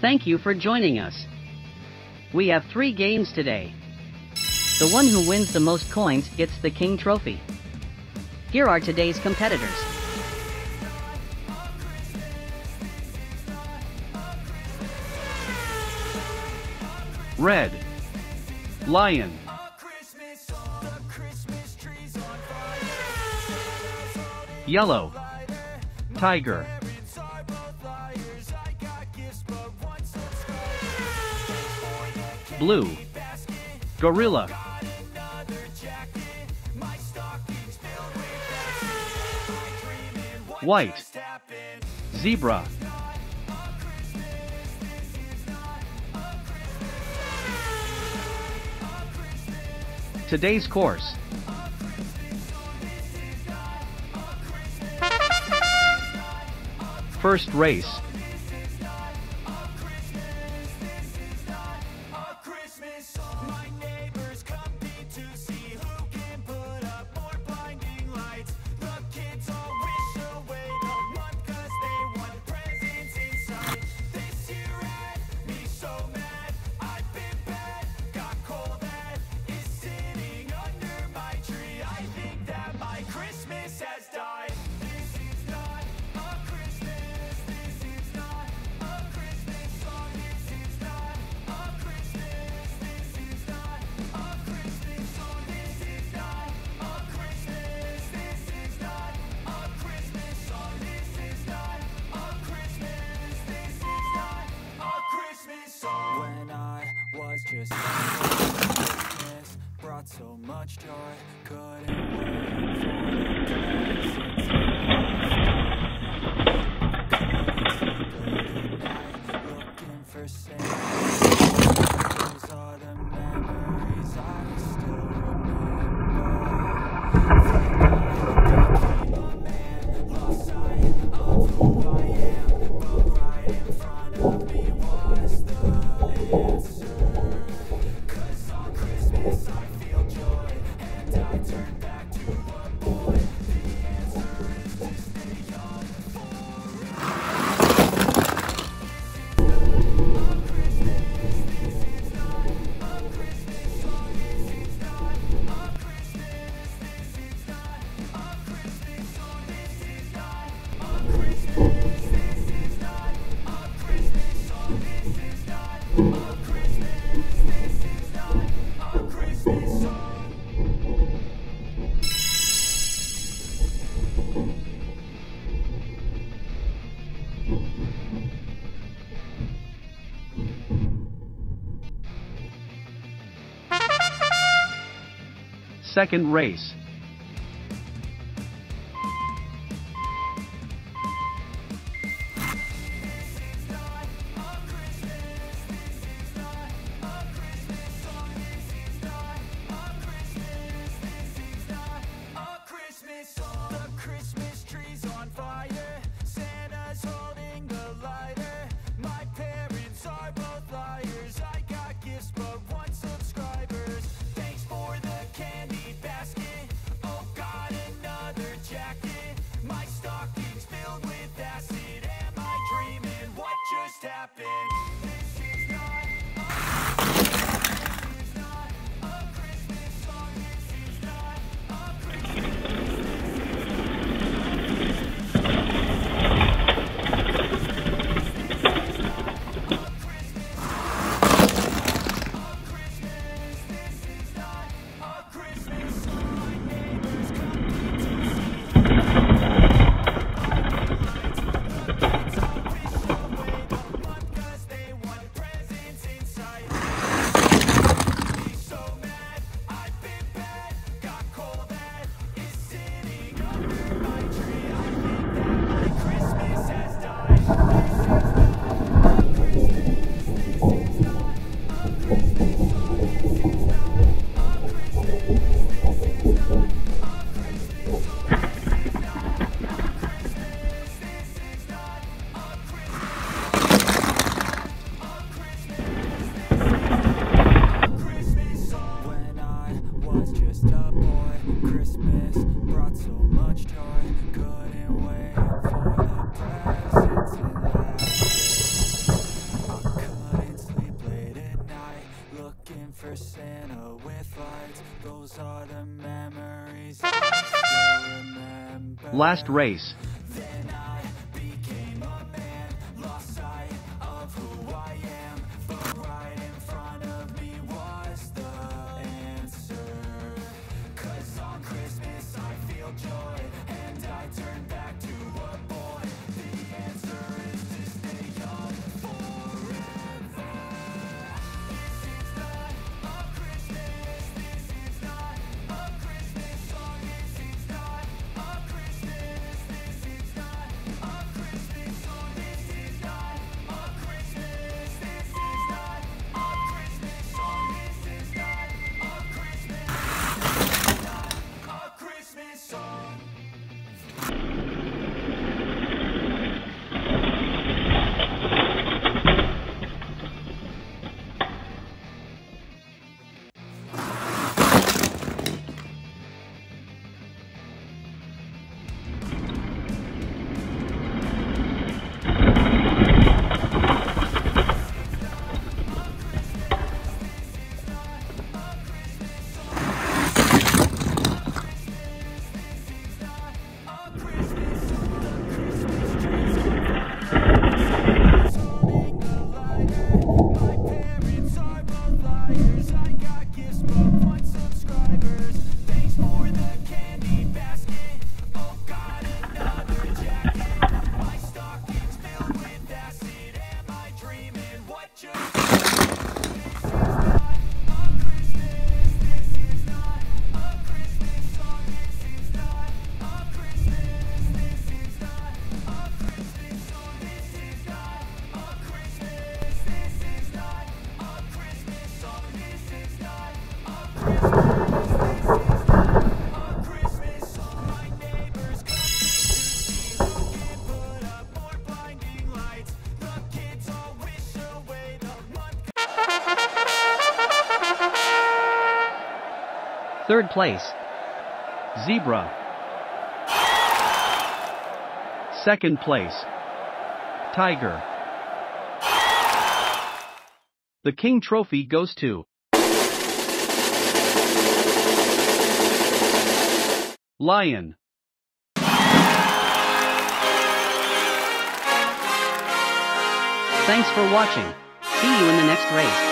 Thank you for joining us. We have 3 games today. The one who wins the most coins gets the King Trophy. Here are today's competitors. Red, lion. Yellow, tiger. Blue, gorilla. White, zebra. Today's course. First race. Just Christmas brought so much joy, couldn't wait looking for Santa. Those are the memories I still remember. A man lost sight of who I am, but right in front of me was the answer. I feel joy, and I turn back to a boy. The answer is to stay young Second race. with lights. Those are the memories I still remember. Last race. Then I became a man, lost sight of who I am, but right in front of me was the answer. 'Cause on Christmas I feel joy, and I turn back to a boy. The answer is to stay young forever. This is not a Christmas, this is not a Christmas song, this is not a Christmas, this is not a Christmas song, this is not a Christmas, this is not a Christmas song, this is not a Christmas, this is not a Christmas song. Third place. Zebra. Second place. Tiger. The King Trophy goes to Lion. Thanks for watching. See you in the next race.